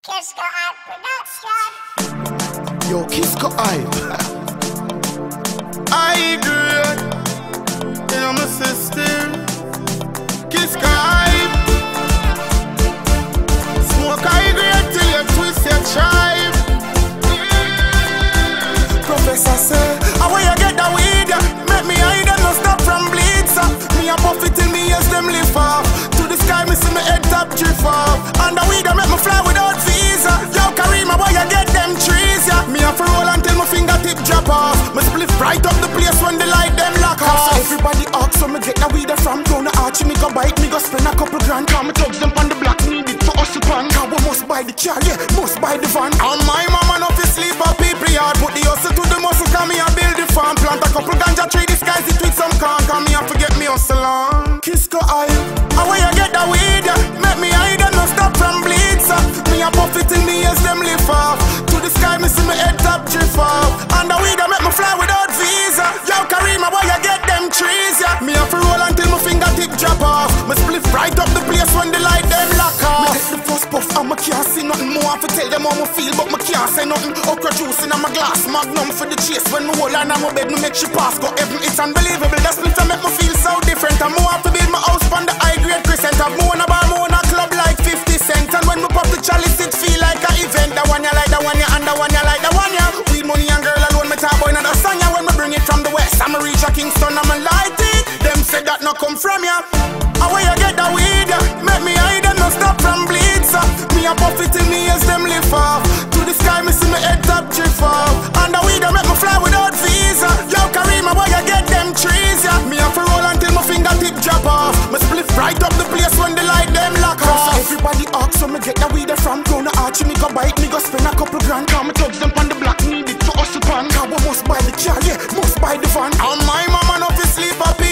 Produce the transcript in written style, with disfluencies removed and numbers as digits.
Kisco Eye Production. Yo, Kisco Eye. I agree. Yeah, my sister. Kisco Eye. Smoke I agree till you twist your chive. Professor say, how you get the weed? Make me hide and no stop from bleed. So me a puff it till me ears them lift off. To the sky me see me head top drift off. And the weed make me fly without visa. Yo Karima, why you get them trees? Yeah, me have to roll until my fingertip drop off. Me split right up the place when the light them lock off. So everybody asks so me get the weed from Crown of Archie. Me go bite, me go spend a couple grand. Cause me thugs them on the block, need it for us upon. Cause we must buy the car, yeah, must buy the van. And my mama no fi sleep a people yard. Put the hustle to the muscle, cause me a build the farm. Plant a couple ganja tree, disguise it with some corn. Cause me a forget me hustle on Kisco Eye. And where you get the weed, yeah, make me hide and no stop from bleed. So me a puff it till me ears them lift off. To the sky me see me head top drift off. And the weed make me fly without visa. Yo Karima, where you get them trees, yeah. Me have to roll until my fingertip drop off. Me split right up the place when the light them lock off. Me take the first puff and me can't see nothing more. I have to tell them how me feel but me can't say nothing. Okra juice in my glass, magnum for the chase. When me hold on my bed me make she pass. Go heaven, it's unbelievable. That split make me feel so different. And more have to build my house on the high grade crescent. Have more on a bar, more on a club like 50 cents. And when me pop the chalice it feel like an event. The one you like, the one you and the one you like, the one you. Weed money and girl alone, me talk boy not a song ya. When me bring it from the west, I'ma reach a Kingston, I'ma light it. Them say that no come from ya. And where you get the weed, yeah, make me hide and no stop from bleed. So me a puff it till me ears them lift off. To the sky me see me head top drift off. And the weed make me fly without visa. Yo Karima, where you get them trees, yeah. Me have to roll until my fingertip drop off. Me split right up the place when the light them lock off. So everybody asks so me get the weed from Crown of Archie. Me go bite, me go spend a couple grand. Cause me thugs them on the block, need it for us upon. Cause we must buy the car, yeah, must buy the van. And my mama no fi sleep happy.